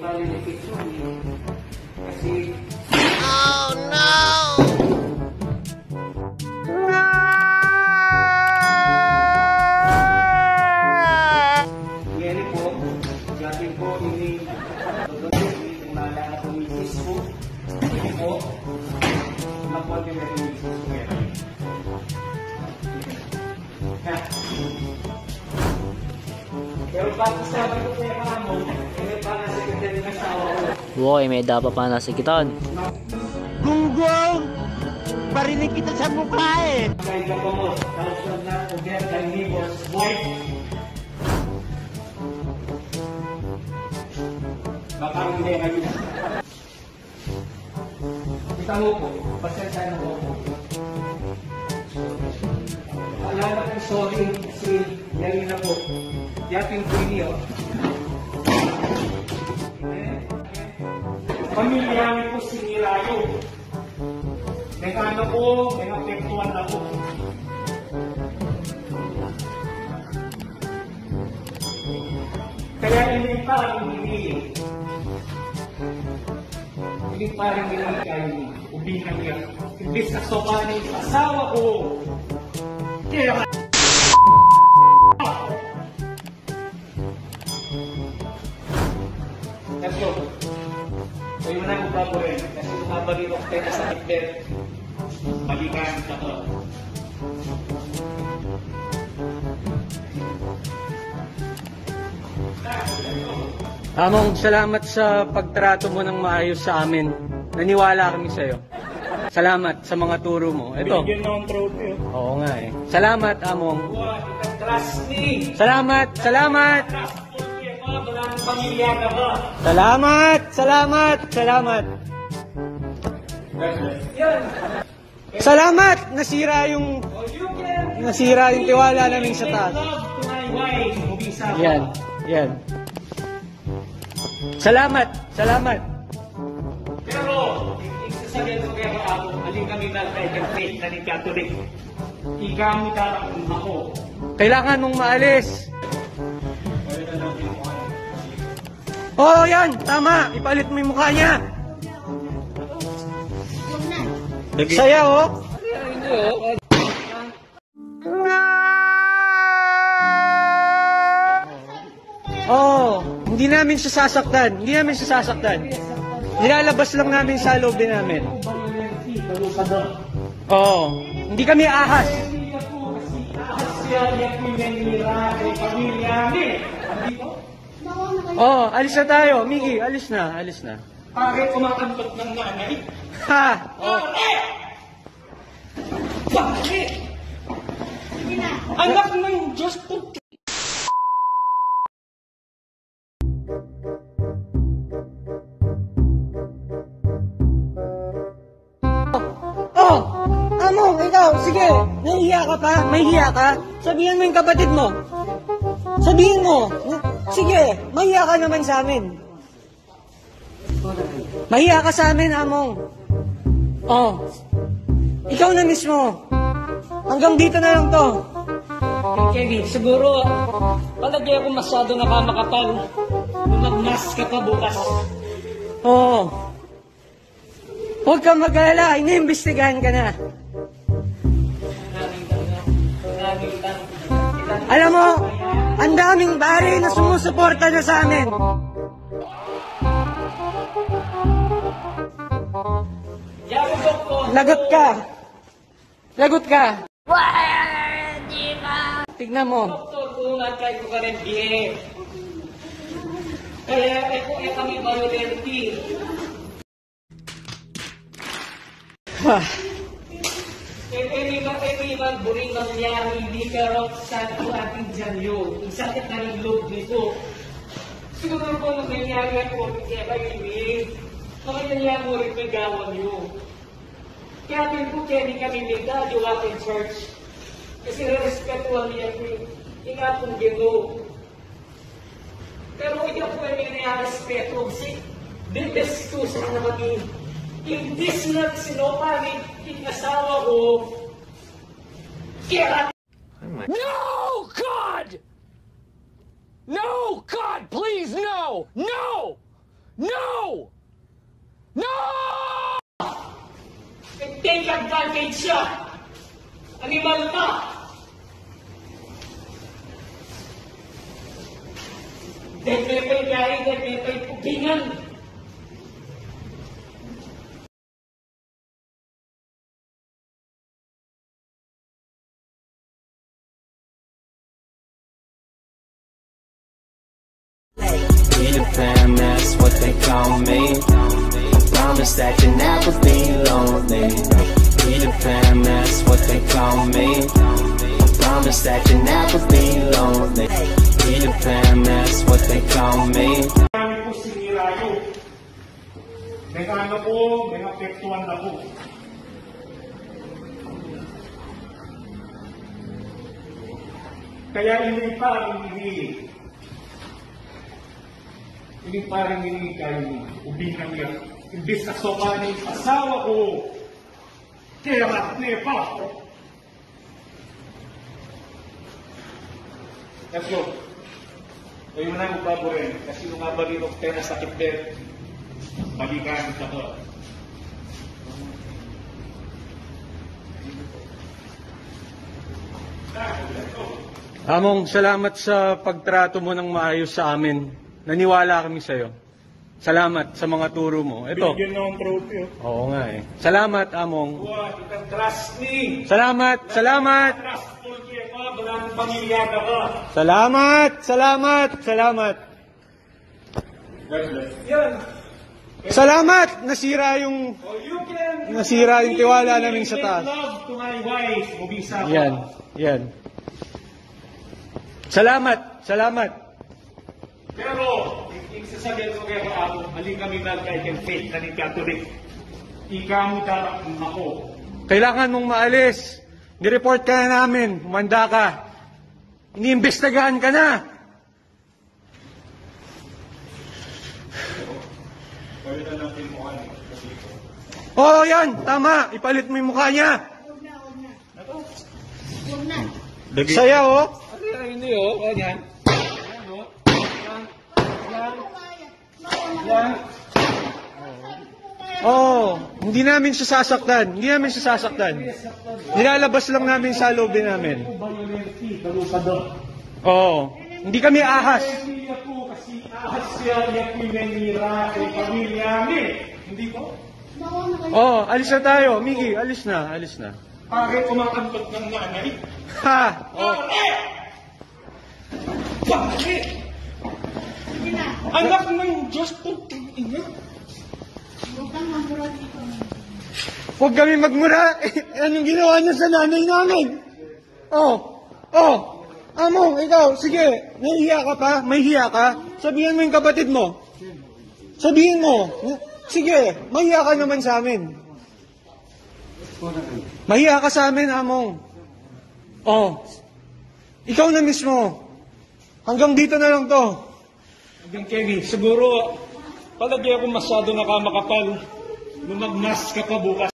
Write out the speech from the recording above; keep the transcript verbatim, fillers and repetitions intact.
viral infection eh. Kasi... Oh no! Ngayon po, dati po ini kung naalala ko misis ko, hindi po, nakuha din na yung misis ko ngayon. Pero pati sabi ko kaya mga mo, may pangasakitan ng asawa ko. Woy, may dapa pa nasikitan. Gunggong! Barinig kita sa mukha eh! Kaya ka po mo, tapos lang na forget kay neighbor's boy. Baka hindi kayo. Kita mo po, pasensya na po po. Alala ko sorry kasi yari na po. Yating po niyo. Pamilya niyo po sinirayo. May ano po, may apektuan na po. Kaya hindi pa rin hinili. Hindi pa rin hinili kayo ubingan niya. Imbis na sopanin yung asawa ko. Kaya ka... Kasi kayo na ang babuhin. Kasi lumabalirok tayo na sa hitler. Balikan ka to. Among, salamat sa pagtrato mo ng maayos sa amin. Naniwala kami sa'yo. Salamat sa mga turo mo. Ito. Bigyan na ang trophy. Oo nga eh. Salamat, Among. Wow, trust me. Salamat, salamat. Trust me. Wala nang pamilya ka ba? Salamat, salamat, salamat. Yan. Salamat! Nasira yung, Oh, you can... nasira yung tiwala namin sa taas. Love to my wife. Ubisa ko. Yan, yan. Salamat, salamat. Pero, isasabihin ko kaya ako, alin kami na tayo ng faith na ni Catholic. Igamit ang ako. Kailangan mong maalis. Oo, oh, yan, tama. Ipalit mo yung mukha niya. Saya, oh. Oh, hindi namin siya sasaktan. Hindi namin siya sasaktan. Nilalabas lang namin sa loob din namin. Oo, oh, hindi kami ahas. Hindi ka po kasi ahas siya niya pinanira o pamilya niya. Oh, alis na tayo. Miggy, alis na, alis na. Pare kumakantot ng nanay. Ha! Pare! Pare! Anak ng Diyos po. Oh! Among, ikaw, sige. Nahihiya ka pa? Mahihiya ka? Sabihan mo yung kapatid mo. Sabihin mo. Sige, mahiya ka naman sa amin. Mahiya ka sa amin, Among. Oh. Ikaw na mismo. Hanggang dito na lang to. Kevin, siguro palagi ako masyado nakamakapal. Kung mag-mask ka pa bukas. Oo. Huwag kang mag-alala. Iniimbestigahan ka na. Alam mo, ang daming bari na sumusuporta na sa amin. Lagot ka. Lagot ka. Tignan mo. Doktor, kung natry ko ka rin biye. Kaya ako eh kami violenti. Ha. Eh, everyone, everyone, buring mangyari, hindi ka raw sa ating dyan yun. Ang sakit na ng loob nito. Siguro po nung nangyari ako, kaya kayo ibig. Kaya nangyari mo rin may gawan yun. Kaya din po kaya di kami ligado ating church. Kasi respetuhan niya po ingat kong gino. Pero hindi ako ay may respeto kasi bibes ko sa mga maging imbis na sinopangin yung asawa ko. Kaya No, God! No, God, please, no! No! No! No! Take advantage siya! Animal ka! Depepay kaya, depepay pupingan! Peter Pan, that's what they call me. Promise that you'll never be lonely. Peter Pan, that's what they call me. Promise that you'll never be lonely. Peter Pan, that's what they call me. Kami po sinira yun. May ano po, may apektuhan na po. Kaya hindi pa rin hinihiling. Hindi pa rin hinihiling kayo ni ubinang yan. Imbis na sopanin asawa ko, kerat nepa. Let's go. Kayo na ang paborin, kasi nung nga balinok tayo na sakit din, balikan ka to. Among, salamat sa pagtrato mo ng maayos sa amin. Naniwala kami sa'yo. Salamat sa mga turo mo. Ito. Bigyan na ang trophy. Oo nga eh. Salamat, Among. Wow, you can trust me. Salamat, salamat. Trustful kayo ka, maraming pamilya ka ba? Salamat, salamat, salamat. Yan. Salamat! Nasira yung... Oh, you can... Nasira yung tiwala namin sa taas. Love to my wife, Mubisa. Yan, yan. Salamat, salamat. Pero, yung sasabihin ko kayo ako, mali kami na kay can faith na ni Catholic. Ikaw mo dapat ako. Kailangan mong maalis. Nireport ka na namin. Humanda ka. Iniimbestigahan ka na. Oo, oh, yan. Tama. Ipalit mo yung mukha niya. Saya, oh. Hindi oh, ganyan. Yan oh. Yan. Yan. Oo. Hindi namin siya sasaktan. Hindi namin siya sasaktan. Nilalabas lang namin sa lobby namin. Violenti, kalupador. Oo. Hindi kami ahas. Pamilya po kasi ahas siya niya pinanira kay pamilya ni. Hindi po? Oo, alis na tayo. Miki, alis na. Alis na. Pare kumakantot ng nanay. Ha! Oh. Pare! Anak ng Diyos to, ina. Huwag kami magmura. Eh, anong ginawa niya sa nanay namin? Oh, oh. Among, ikaw, sige. Nahihiya ka pa? May hiya ka? Sabihan mo yung kapatid mo. Sabihin mo. Sige, mahiya ka naman sa amin. Mahiya ka sa amin, Among. Oh. Ikaw na mismo. Hanggang dito na lang to. Hanggang Kenny, siguro palagi ako masyado nakamakapal nung mag-mask ka pa bukas.